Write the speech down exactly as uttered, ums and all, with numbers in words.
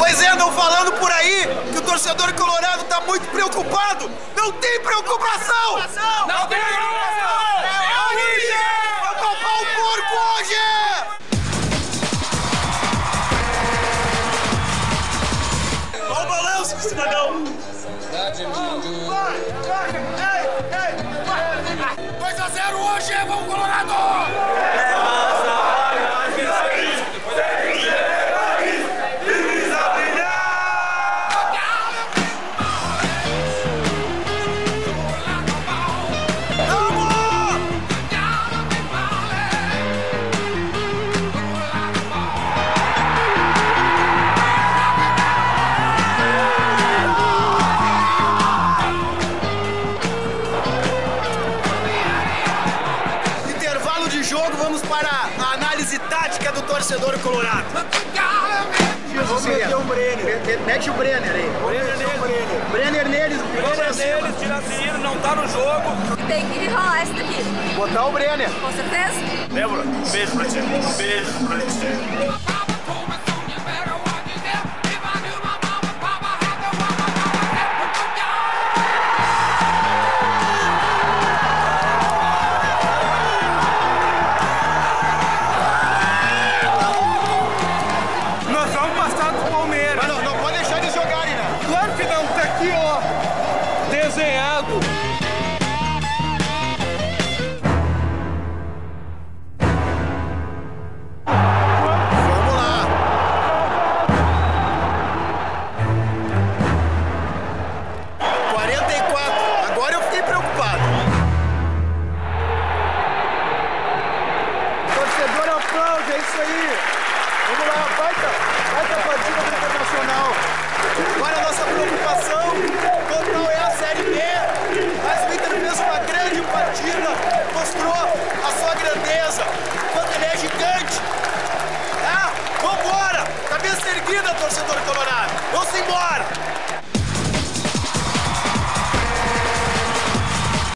Pois é, andam falando por aí que o torcedor colorado tá muito preocupado. Não tem preocupação! Não tem preocupação! É hoje! Vai papar o porco hoje! Olha o balanço, cidadão! dois a zero hoje, vamos Colorado! Jogo, vamos para a análise tática do torcedor colorado. Vamos meter o Brenner. Mete o Brenner aí. Brenner neles. Brenner neles. Brenner neles, tira Ciro, não tá no jogo. Tem que rolar esse daqui. Botar o Brenner. Com certeza. Débora, beijo pra ti. Beijo pra ti. Desenhado. Vamos lá. quarenta e quatro. Agora eu fiquei preocupado. Torcedor aplaude, é isso aí. Vamos lá, baita, baita partida do Internacional. Agora a nossa preocupação total é a Série B, mas o Inter fez uma grande partida, mostrou a sua grandeza, quanto ele é gigante. Ah, vambora! Cabeça erguida, torcedor colorado! Vamos embora!